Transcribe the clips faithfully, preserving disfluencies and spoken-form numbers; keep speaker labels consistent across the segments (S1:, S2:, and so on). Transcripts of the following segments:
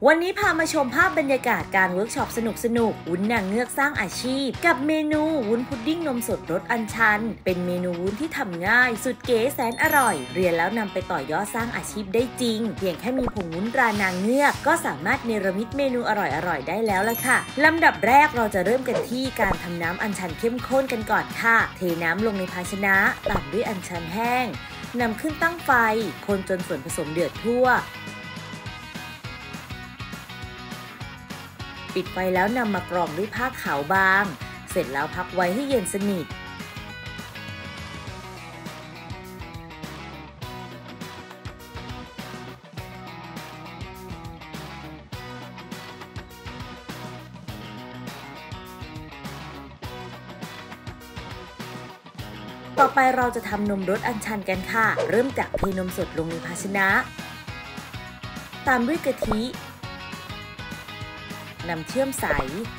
S1: วันนี้พามาชมภาพบรรยากาศการเวิร์กช็อปสนุกๆวุ้นนางเงือกสร้างอาชีพกับเมนูวุ้นพุดดิ้งนมสดรสอัญชันเป็นเมนูวุ้นที่ทำง่ายสุดเก๋แสนอร่อยเรียนแล้วนำไปต่อยอดสร้างอาชีพได้จริงเพียงแค่มีผงวุ้นตรานางเงือกก็สามารถเนรมิตเมนูอร่อยๆได้แล้วละค่ะลำดับแรกเราจะเริ่มกันที่การทำน้ำอัญชันเข้มข้นกันก่อนค่ะเทน้ำลงในภาชนะตามด้วยอัญชันแห้งนำขึ้นตั้งไฟคนจนส่วนผสมเดือดทั่วปิดไฟแล้วนำมากรองด้วยผ้าขาวบางเสร็จแล้วพักไว้ให้เย็นสนิทต่อไปเราจะทำนมรสอัญชันกันค่ะเริ่มจากเทนมสดลงในภาชนะตามด้วยกะทิน้ำเชื่อมใส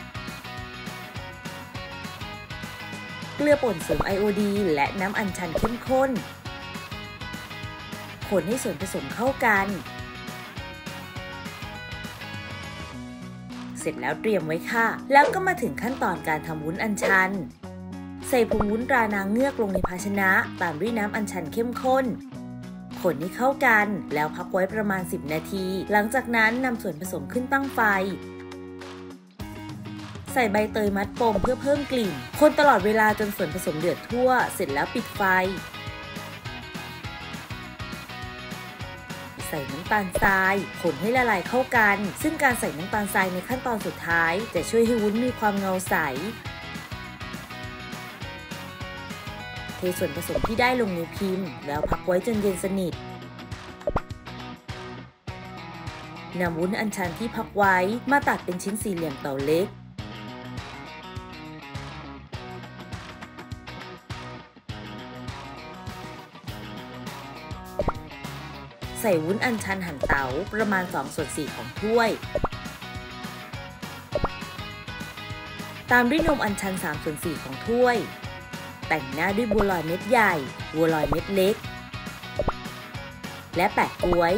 S1: เกลือป่นเสริมไอโอดีนและน้ำอัญชันเข้มข้นคนให้ส่วนผสมเข้ากันเสร็จแล้วเตรียมไว้ค่ะแล้วก็มาถึงขั้นตอนการทำวุ้นอัญชันใส่ผงวุ้นตรานางเงือกลงในภาชนะตามด้วยน้ำอัญชันเข้มข้นคนให้เข้ากันแล้วพักไว้ประมาณสิบนาทีหลังจากนั้นนำส่วนผสมขึ้นตั้งไฟใส่ใบเตยมัดปมเพื่อเพิ่มกลิ่นคนตลอดเวลาจนส่วนผสมเดือดทั่วเสร็จแล้วปิดไฟใส่น้ำตาลทรายคนให้ละลายเข้ากันซึ่งการใส่น้ำตาลทรายในขั้นตอนสุดท้ายจะช่วยให้วุ้นมีความเงาใสเทส่วนผสมที่ได้ลงในพิมพ์แล้วพักไว้จนเย็นสนิทนำวุ้นอัญชันที่พักไว้มาตัดเป็นชิ้นสี่เหลี่ยมเต๋าเล็กใส่วุ้นอัญชันหั่นเต๋าประมาณสองส่วนสี่ของถ้วยตามด้วยนมอัญชันสามส่วนสี่ของถ้วยแต่งหน้าด้วยบัวลอยเม็ดใหญ่บัวลอยเม็ดเล็กและแปะก๊วย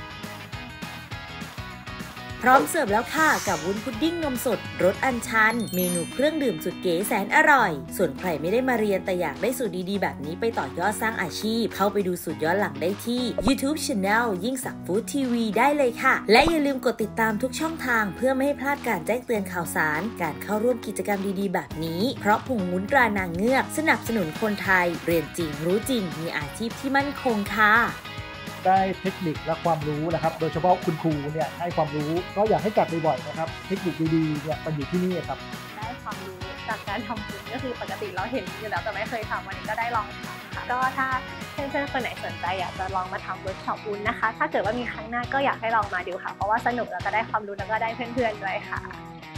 S1: พร้อมเสิร์ฟแล้วค่ะกับวุ้นพุดดิ้งนมสดรสอัญชันเมนูเครื่องดื่มสุดเก๋แสนอร่อยส่วนใครไม่ได้มาเรียนแต่อยากได้สูตรดีๆแบบนี้ไปต่อยอดสร้างอาชีพเข้าไปดูสูตรย้อนหลังได้ที่ YouTube Channel ยิ่งศักดิ์ฟู้ดทีวีได้เลยค่ะและอย่าลืมกดติดตามทุกช่องทางเพื่อไม่ให้พลาดการแจ้งเตือนข่าวสารการเข้าร่วมกิจกรรมดีๆแบบนี้เพราะผงวุ้นตรานางเงือกสนับสนุนคนไทยเรียนจริงรู้จริงมีอาชีพที่มั่นคงค่ะ
S2: ได้เทคนิคและความรู้นะครับโดยเฉพาะคุณครูเนี่ยให้ความรู้ก็อยากให้จัดบ่อยๆนะครับเทคนิคดีๆเนี่ยมันอยู่ที่นี่ครับ
S3: ได้ความรู้จากการทำบุญก็คือปกติเราเห็นอยู่แล้วแต่ไม่เคยทำวันนี้ก็ได้ลองทำค่ะก็ถ้าเพื่อนๆคนไหนสนใจอยากจะลองมาทำเวิร์กช็อปบุญนะคะถ้าเกิดว่ามีครั้งหน้าก็อยากให้ลองมาดูค่ะเพราะว่าสนุกแล้วก็ได้ความรู้แล้วก็ได้เพื่อนๆด้วยค่ะ